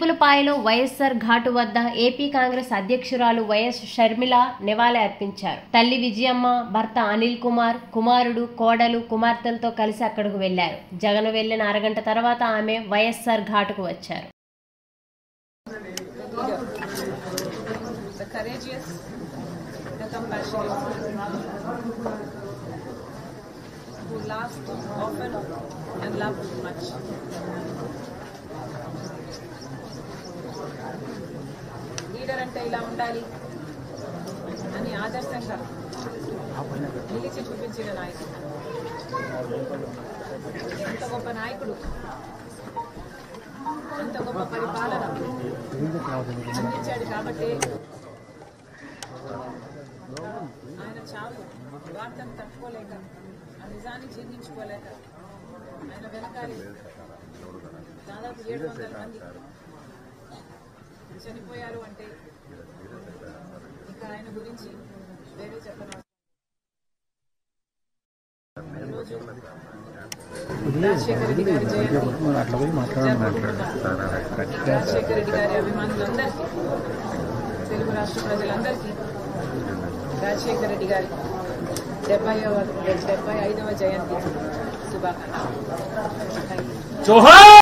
చిలుకులపాయలో వైఎస్ఆర్ ఘాటు వద్ద ఏపీ కాంగ్రెస్ అధ్యక్షురాలు వైఎస్ షర్మిల నివాళి అర్పించారు. తల్లి విజయమ్మ, భర్త అనిల్ కుమార్, కుమారుడు, కోడలు, కుమార్తెలతో కలిసి అక్కడకు వెళ్లారు. జగన్ వెళ్లిన అరగంట తర్వాత ఆమె వైఎస్ఆర్ ఘాటుకు వచ్చారు. who laughed often and loved much. Leader అంటే ఇలా ఉండాలి అని ఆదర్శంగా నిలిచి చూపించిన నాయకుడు. అంత గొప్ప నాయకుడు, అంత గొప్ప పరిపాలన అందించాడు కాబట్టి ఆయన చావు వార్తను తట్టుకోలేక, ఆ నిజాన్ని ఛేదించుకోలేక ఆయన వెనకాలి దాదాపు 700 మంది చనిపోయారు అంటే ఇంకా ఆయన గురించి వేరే చెప్పడం. ఈరోజు రాజశేఖర రెడ్డి గారి జయంతి. రాజశేఖర రెడ్డి గారి అభిమానులందరికీ, తెలుగు రాష్ట్ర ప్రజలందరికీ రాజశేఖర రెడ్డి గారి 75వ జయంతి శుభాకాంక్షలు.